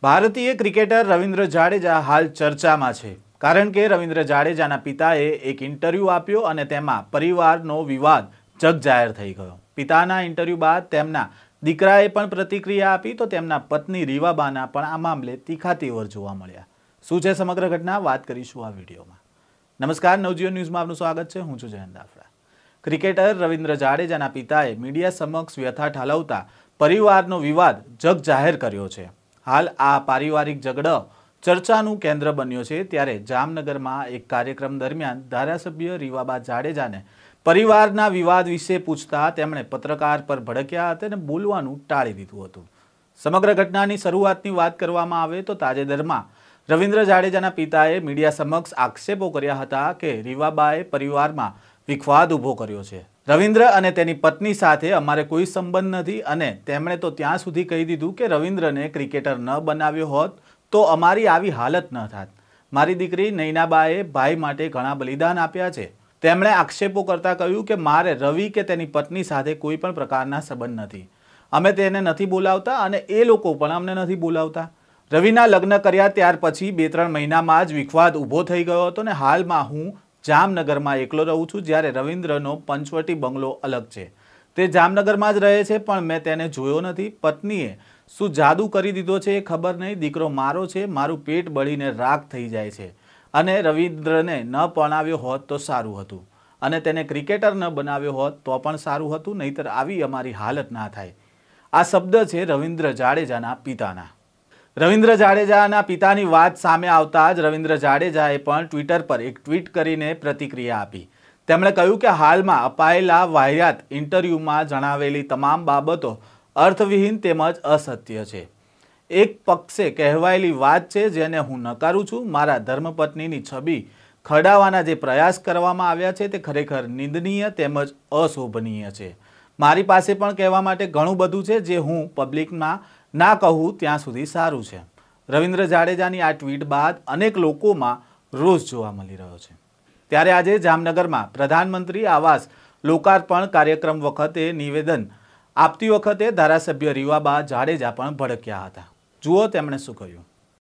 ભારતીય ક્રિકેટર રવિન્દ્ર જાડેજા હાલ ચર્ચામાં છે, કારણ કે રવિન્દ્ર જાડેજાના પિતાએ એક ઇન્ટરવ્યૂ આપ્યો અને તેમાં પરિવારનો વિવાદ જગજાહેર થઈ ગયો। પિતાના ઇન્ટરવ્યૂ બાદ તેમના દીકરાએ પણ પ્રતિક્રિયા આપી તો તેમના પત્ની રીવાબાના પણ આ મામલે તીખા તેવર જોવા મળ્યા। શું છે સમગ્ર ઘટના, વાત કરીશું આ વિડીયોમાં। નમસ્કાર, નવજીવન ન્યૂઝમાં આપનું સ્વાગત છે। હું છું જયંત દાફડા। ક્રિકેટર રવિન્દ્ર જાડેજાના પિતાએ મીડિયા સમક્ષ વ્યથા ઠાલવતા પરિવારનો વિવાદ જગજાહેર કર્યો છે। હાલ આ પારિવારિક ઝઘડો ચર્ચાનું કેન્દ્ર બન્યો છે। ત્યારે જામનગરમાં એક કાર્યક્રમ દરમિયાન ધારાસભ્ય રીવાબા જાડેજાને પરિવારના વિવાદ વિશે પૂછતા તેમણે પત્રકાર પર ભડક્યા હતા અને બોલવાનું ટાળી દીધું હતું। સમગ્ર ઘટનાની શરૂઆતની વાત કરવામાં આવે તો તાજેતરમાં રવિન્દ્ર જાડેજાના પિતાએ મીડિયા સમક્ષ આક્ષેપો કર્યા હતા કે રીવાબાએ પરિવારમાં વિખવાદ ઊભો કર્યો છે। રવિન્દ્ર અને તેની પત્ની સાથે અમારે કોઈ સંબંધ નથી અને તેમણે તો ત્યાં સુધી કહી દીધું કે રવિન્દ્રને ક્રિકેટર ન બનાવ્યો હોત તો અમારી આવી હાલત ન થાત। મારી દીકરી નૈનાબાએ ભાઈ માટે ઘણા બલિદાન આપ્યા છે। તેમણે આક્ષેપો કરતા કહ્યું કે મારે રવિ કે તેની પત્ની સાથે કોઈ પણ પ્રકારના સંબંધ નથી। અમે તેને નથી બોલાવતા અને એ લોકો પણ અમને નથી બોલાવતા। રવિના લગ્ન કર્યા ત્યાર પછી 2-3 મહિનામાં જ વિખવાદ ઊભો થઈ ગયો હતો અને હાલમાં હું જામનગરમાં એકલો રહું છું, જ્યારે રવિન્દ્રનો પંચવટી બંગલો અલગ છે। તે જામનગરમાં જ રહે છે, પણ મેં તેને જોયો નથી। પત્નીએ શું જાદુ કરી દીધો છે એ ખબર નહીં। દીકરો મારો છે, મારું પેટ બળીને રાખ થઈ જાય છે અને રવિન્દ્રને ન પરણાવ્યો હોત તો સારું હતું અને તેને ક્રિકેટર ન બનાવ્યો હોત તો પણ સારું હતું, નહીંતર આવી અમારી હાલત ના થાય। આ શબ્દ છે રવિન્દ્ર જાડેજાના પિતાના। રવિન્દ્ર જાડેજાના પિતાની વાત સામે આવતા જ રવિન્દ્ર જાડેજાએ પણ ટ્વિટર પર એક ટ્વીટ કરીને પ્રતિક્રિયા આપી। તેમણે કહ્યું કે હાલમાં અપાયેલા વાહિયાત ઇન્ટરવ્યૂમાં જણાવેલી તમામ બાબતો અર્થવિહીન તેમજ અસત્ય છે। એક પક્ષે કહેવાયેલી વાત છે જેને હું નકારું છું। મારા ધર્મપત્નીની છબી ખરડાવવાના જે પ્રયાસ કરવામાં આવ્યા છે તે ખરેખર નિંદનીય તેમજ અશોભનીય છે। મારી પાસે પણ કહેવા માટે ઘણું બધું છે જે હું પબ્લિકમાં ના કહું ત્યાં સુધી સારું છે। રવિન્દ્ર જાડેજાની આ ટ્વીટ બાદ અનેક લોકોમાં રોષ જોવા મળી રહ્યો છે। ત્યારે આજે જામનગરમાં પ્રધાનમંત્રી આવાસ લોકાર્પણ કાર્યક્રમ વખતે નિવેદન આપતી વખતે ધારાસભ્ય રીવાબા જાડેજા પણ ભડક્યા હતા। જુઓ તેમણે શું કહ્યું।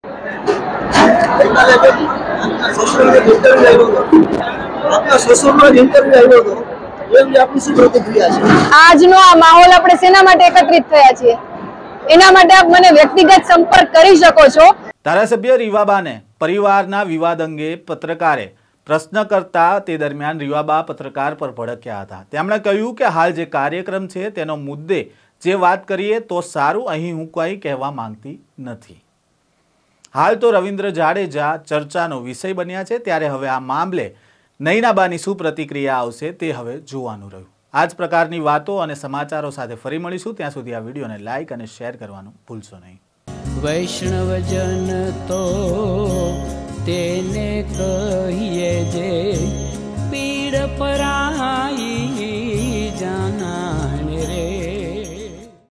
આજનો આ માહોલ આપણે શેના માટે એકત્રિત થયા છીએ એના માટે આપ મને વ્યક્તિગત સંપર્ક કરી શકો છો। ધારાસભ્ય રીવાબાને પરિવારના વિવાદ અંગે પત્રકારે પ્રશ્ન કરતા તે દરમિયાન રીવાબા પત્રકાર પર ભડક્યા હતા। તેમણે કહ્યું કે હાલ જે કાર્યક્રમ છે તેનો મુદ્દે જે વાત કરીએ તો સારું, અહીં હું કંઈ કહેવા માંગતી નથી। હાલ તો રવિન્દ્ર જાડેજા ચર્ચાનો વિષય બન્યા છે, ત્યારે હવે આ મામલે નૈનાબાની શું પ્રતિક્રિયા આવશે તે હવે જોવાનું રહ્યું। આ જ પ્રકારની વાતો અને સમાચારો સાથે ફરી મળીશું। ત્યાં સુધી આ વિડીયોને લાઇક અને શેર કરવાનું ભૂલશો નહીં। વૈષ્ણવજન તો તેને કહીએ